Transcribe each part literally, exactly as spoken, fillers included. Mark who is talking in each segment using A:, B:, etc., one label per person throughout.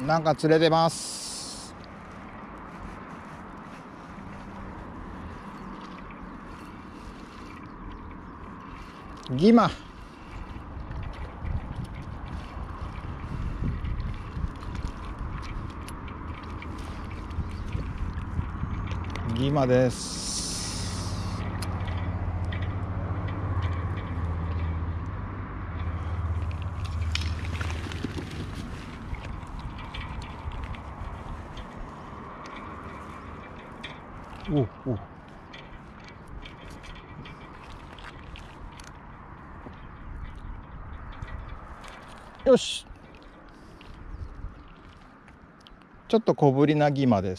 A: なんか釣れてます。ギマ。ギマです。おお。よし。ちょっと小ぶりなギマです。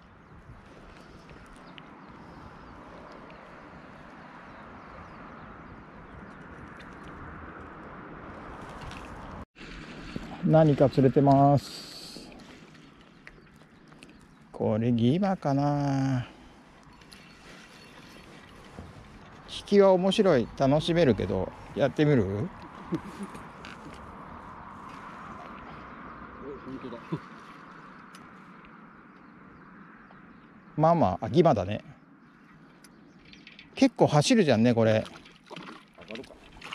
A: 何か釣れてます。これギマかな。引きは面白い、楽しめるけど、やってみる？
B: 本当だ。
A: まあまあ、あ、ギマだね。結構走るじゃんね、これ。
B: 上がるか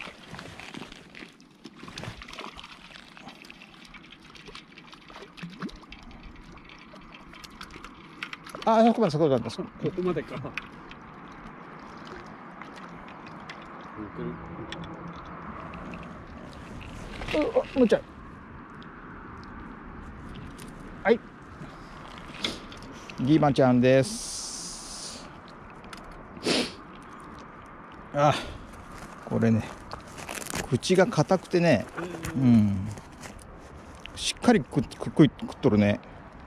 A: な。あ、そこまで、そこまで、そ
B: ここまでか。
A: むちゃい。はい。ギマちゃんです。あ、これね、口が硬くてね、うん、しっかりくっくっくい食っとるね。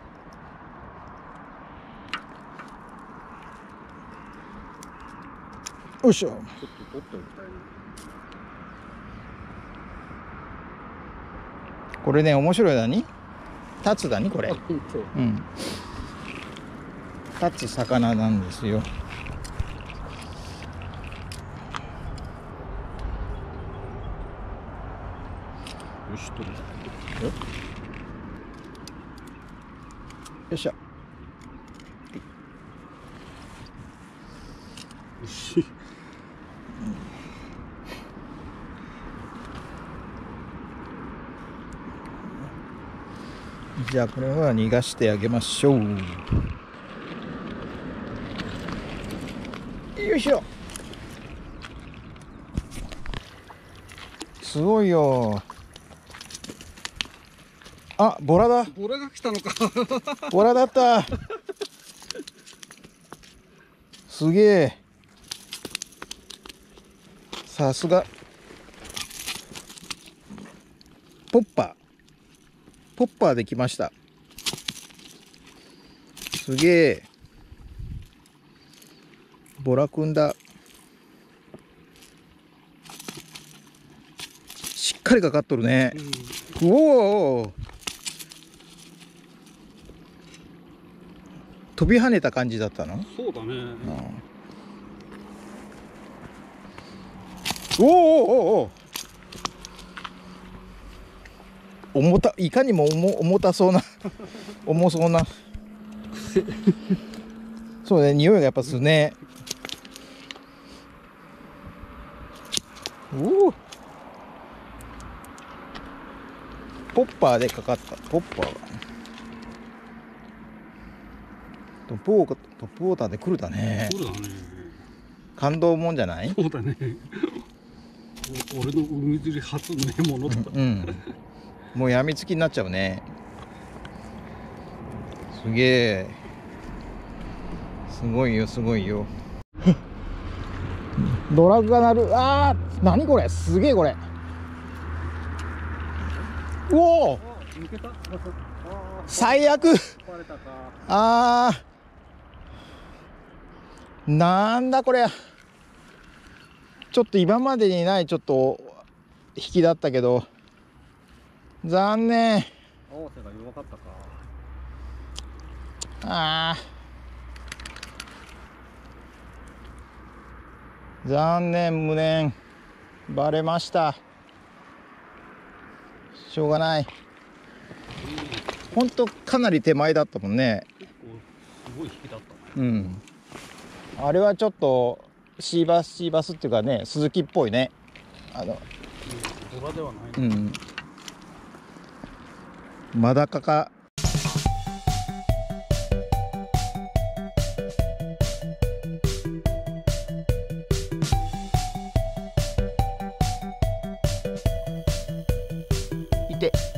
A: よいしょ。ちょっと取っておきたいな。これね、面白い。何？立つだにこれ。うん。立つ魚なんですよ。よし、取る。よいしょ。よし。じゃあこれは逃がしてあげましょう。よいしょ。すごいよ。あ、ボラだ。
B: ボラが来たのか。
A: ボラだった。すげえ。さすが。ポッパー。ポッパーできました。すげえ。ボラくんだ。しっかりかかっとるね。うん、うおー。飛び跳ねた感じだったの？
B: そうだね。うん、
A: おーおーおーおー。重た、いかにも重、重たそうな重そうなそうね、匂いがやっぱするね。おお、ポッパーでかかった。ポッパートップウォー、トップウォーターで来るだね。
B: そうだね。
A: 感動もんじゃない？
B: そうだね。俺の海釣り初のものだ。
A: うん、うん、もうやみつきになっちゃうね。すげえ。すごいよ、すごいよ。ドラグが鳴る。ああ、何これ、すげえこれ。うおー、最悪。ああ、なんだこれ。ちょっと今までにないちょっと引きだったけど残念。
B: 合わせが弱かったか。
A: あー、残念、無念。バレました。しょうがない。 ほんとかなり手前だったもんね。
B: 結構すごい引きだったね。
A: うん。あれはちょっとシーバスシーバスっていうかね、スズキっぽいね。あの、
B: うん、ボラではない、
A: うん。マダカか。いて。